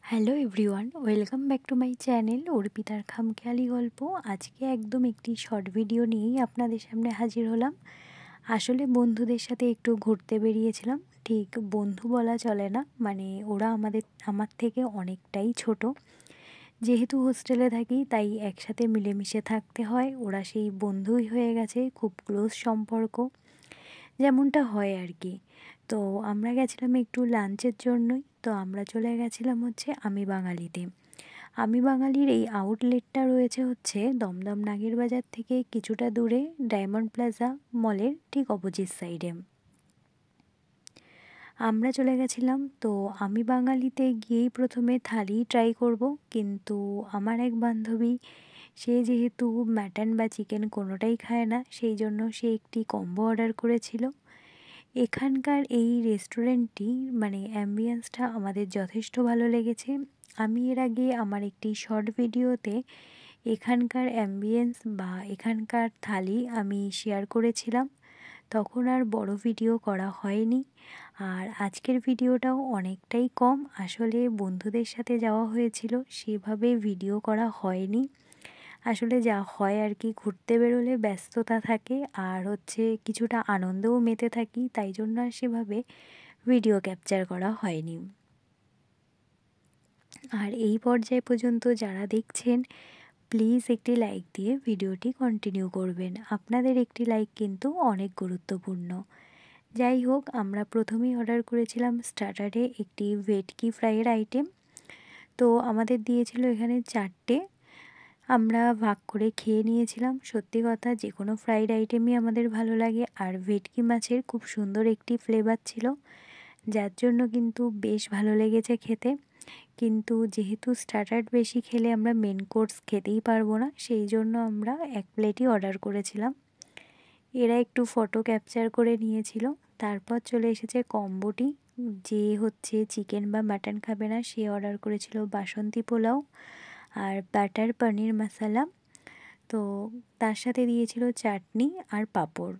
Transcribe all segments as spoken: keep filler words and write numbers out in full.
Hello everyone, welcome back to my channel অর্পিতার খামখেয়ালি গল্প। আজকে একদম একটি শর্ট ভিডিও নিয়েই আপনাদের সামনে হাজির হলাম। আসলে বন্ধুদের সাথে একটু ঘুরতে বেরিয়েছিলাম। ঠিক বন্ধু বলা চলে না, মানে ওরা আমাদের আমার থেকে অনেকটাই ছোট। যেহেতু হোস্টেলে থাকি তাই একসাথে মিলেমিশে থাকতে হয়। ওরা সেই বন্ধুই হয়ে গেছে, খুব ক্লোজ সম্পর্ক, যেমনটা হয় আর কি। তো আমরা গেছিলাম একটু লাঞ্চের জন্যই। তো আমরা চলে গেছিলাম হচ্ছে আমি বাঙালিতে। আমি বাঙালির এই আউটলেটটা রয়েছে হচ্ছে দমদম নাগের বাজার থেকে কিছুটা দূরে, ডায়মন্ড প্লাজা মলের ঠিক অপোজিট সাইডে। আমরা চলে গেছিলাম। তো আমি বাঙালিতে গিয়েই প্রথমে থালি ট্রাই করব, কিন্তু আমার এক বান্ধবী, সে যেহেতু মাটন বা চিকেন কোনোটাই খায় না, সেই জন্য সে একটি কম্বো অর্ডার করেছিল। এখানকার এই রেস্টুরেন্টটি মানে অ্যাম্বিয়েন্সটা আমাদের যথেষ্ট ভালো লেগেছে। আমি এর আগে আমার একটি শর্ট ভিডিওতে এখানকার অ্যাম্বিয়েন্স বা এখানকার থালি আমি শেয়ার করেছিলাম, তখন আর বড় ভিডিও করা হয়নি। আর আজকের ভিডিওটাও অনেকটাই কম, আসলে বন্ধুদের সাথে যাওয়া হয়েছিল, সেভাবে ভিডিও করা হয়নি। আসলে যা হয় আর কি, ঘুরতে বেরোলে ব্যস্ততা থাকে আর হচ্ছে কিছুটা আনন্দও মেতে থাকি, তাই জন্য আর সেভাবে ভিডিও ক্যাপচার করা হয়নি। আর এই পর্যায় পর্যন্ত যারা দেখছেন, প্লিজ একটি লাইক দিয়ে ভিডিওটি কন্টিনিউ করবেন। আপনাদের একটি লাইক কিন্তু অনেক গুরুত্বপূর্ণ। যাই হোক, আমরা প্রথমেই অর্ডার করেছিলাম স্টার্টারে একটি ভেটকি ফ্রাইয়ের আইটেম। তো আমাদের দিয়েছিল এখানে চারটে, আমরা ভাগ করে খেয়ে নিয়েছিলাম। সত্যি কথা, যে কোনো ফ্রাইড আইটেমই আমাদের ভালো লাগে, আর ভেটকি মাছের খুব সুন্দর একটি ফ্লেভার ছিল, যার জন্য কিন্তু বেশ ভালো লেগেছে খেতে। কিন্তু যেহেতু স্টার্টার বেশি খেলে আমরা মেন কোর্স খেতেই পারবো না, সেই জন্য আমরা এক প্লেটই অর্ডার করেছিলাম। এরা একটু ফটো ক্যাপচার করে নিয়েছিল। তারপর চলে এসেছে কম্বোটি। যে হচ্ছে চিকেন বা মাটন খাবে না, সে অর্ডার করেছিল বাসন্তী পোলাও আর বাটার পনির মশলা। তো তার সাথে দিয়েছিল চাটনি আর পাঁপড়,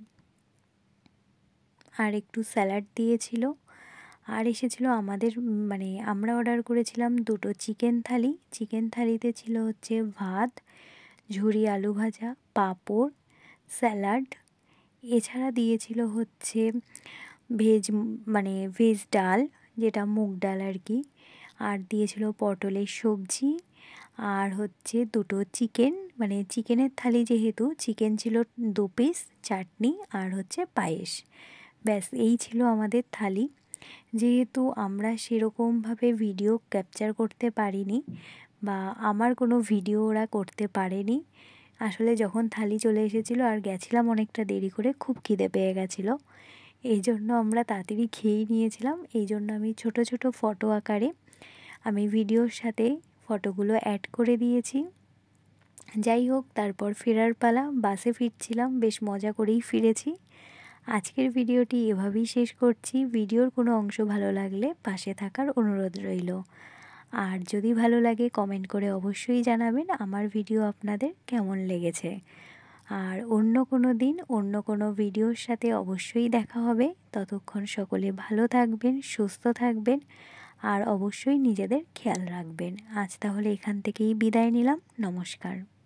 আর একটু স্যালাড দিয়েছিল। আর এসেছিল আমাদের মানে আমরা অর্ডার করেছিলাম দুটো চিকেন থালি। চিকেন থালিতে ছিল হচ্ছে ভাত, ঝুরি আলু ভাজা, পাঁপড়, স্যালাড। এছাড়া দিয়েছিল হচ্ছে ভেজ মানে ভেজ ডাল, যেটা মুগ ডাল আর কি। আর দিয়েছিল পটলের সবজি, আর হচ্ছে দুটো চিকেন, মানে চিকেনের থালি যেহেতু চিকেন ছিল দু পিস, চাটনি আর হচ্ছে পায়েস। ব্যাস এই ছিল আমাদের থালি। যেহেতু আমরা সেরকমভাবে ভিডিও ক্যাপচার করতে পারিনি বা আমার কোনো ভিডিও ওরা করতে পারেনি, আসলে যখন থালি চলে এসেছিলো আর গেছিলাম অনেকটা দেরি করে, খুব খিদে পেয়ে গেছিলো, এই জন্য আমরা তাড়াতাড়ি খেয়েই নিয়েছিলাম। এই জন্য আমি ছোট ছোট ফটো আকারে আমি ভিডিওর সাথে ফটোগুলো অ্যাড করে দিয়েছি। যাই হোক, তারপর ফেরার পালা, বাসে ফিরছিলাম, বেশ মজা করেই ফিরেছি। আজকের ভিডিওটি এভাবেই শেষ করছি। ভিডিওর কোনো অংশ ভালো লাগলে পাশে থাকার অনুরোধ রইল। আর যদি ভালো লাগে কমেন্ট করে অবশ্যই জানাবেন আমার ভিডিও আপনাদের কেমন লেগেছে। আর অন্য কোনো দিন অন্য কোনো ভিডিওর সাথে অবশ্যই দেখা হবে। ততক্ষণ সকলে ভালো থাকবেন, সুস্থ থাকবেন, আর অবশ্যই নিজেদের খেয়াল রাখবেন। আজ তাহলে এখান থেকেই বিদায় নিলাম। নমস্কার।